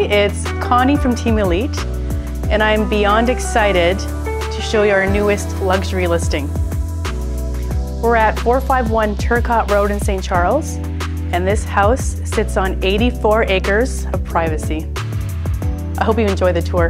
it's Connie from Team Elite, and I'm beyond excited to show you our newest luxury listing. We're at 451 Turcot Road in St. Charles, and this house sits on 84 acres of privacy. I hope you enjoy the tour.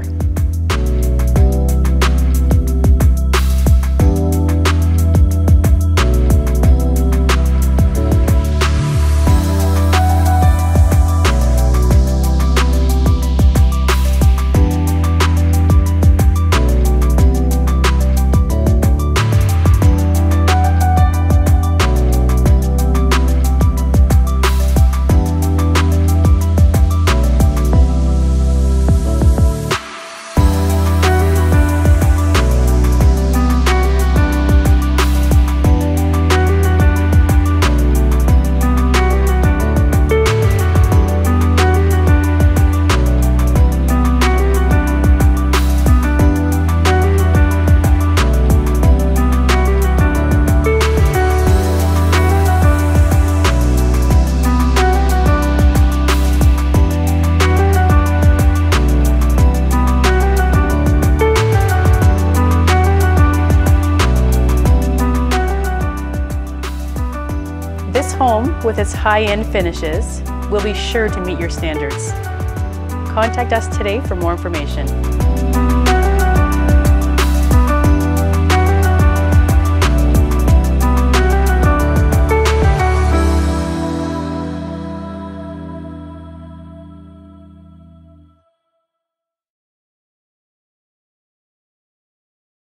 This home, with its high-end finishes, will be sure to meet your standards. Contact us today for more information.